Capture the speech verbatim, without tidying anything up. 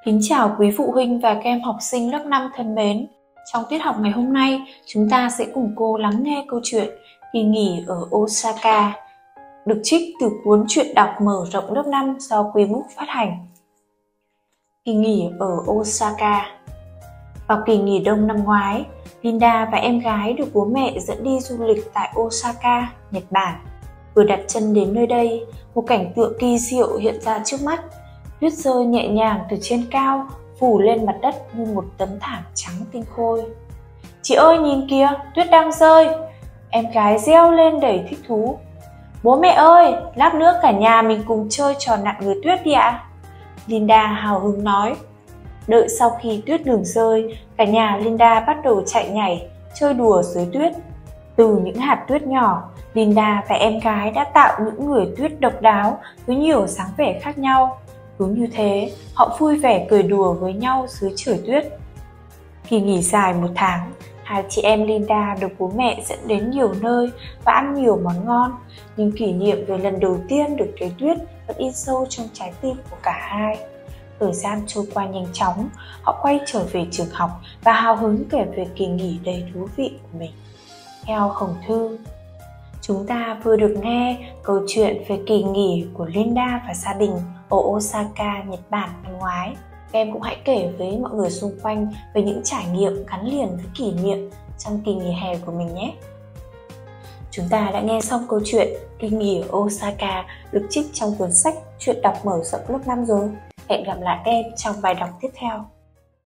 Kính chào quý phụ huynh và các em học sinh lớp năm thân mến. Trong tiết học ngày hôm nay, chúng ta sẽ cùng cô lắng nghe câu chuyện Kỳ nghỉ ở Osaka, được trích từ cuốn truyện đọc mở rộng lớp năm do Quebook phát hành. Kỳ nghỉ ở Osaka. Vào kỳ nghỉ đông năm ngoái, Linda và em gái được bố mẹ dẫn đi du lịch tại Osaka, Nhật Bản. Vừa đặt chân đến nơi đây, một cảnh tượng kỳ diệu hiện ra trước mắt. Tuyết rơi nhẹ nhàng từ trên cao, phủ lên mặt đất như một tấm thảm trắng tinh khôi. Chị ơi nhìn kìa, tuyết đang rơi! Em gái reo lên đầy thích thú. Bố mẹ ơi, lát nữa cả nhà mình cùng chơi trò nặn người tuyết đi ạ. Linda hào hứng nói. Đợi sau khi tuyết ngừng rơi, cả nhà Linda bắt đầu chạy nhảy, chơi đùa dưới tuyết. Từ những hạt tuyết nhỏ, Linda và em gái đã tạo những người tuyết độc đáo với nhiều dáng vẻ khác nhau. Cứ như thế, họ vui vẻ cười đùa với nhau dưới trời tuyết. Kỳ nghỉ dài một tháng, hai chị em Linda được bố mẹ dẫn đến nhiều nơi và ăn nhiều món ngon. Nhưng kỷ niệm về lần đầu tiên được thấy tuyết vẫn in sâu trong trái tim của cả hai. Thời gian trôi qua nhanh chóng, họ quay trở về trường học và hào hứng kể về kỳ nghỉ đầy thú vị của mình. Theo Hồng Thư, chúng ta vừa được nghe câu chuyện về kỳ nghỉ của Linda và gia đình ở Osaka, Nhật Bản năm ngoái. Các em cũng hãy kể với mọi người xung quanh về những trải nghiệm gắn liền với kỷ niệm trong kỳ nghỉ hè của mình nhé. Chúng ta đã nghe xong câu chuyện Kỳ nghỉ ở Osaka được trích trong cuốn sách Truyện đọc mở rộng lớp năm rồi. Hẹn gặp lại các em trong bài đọc tiếp theo.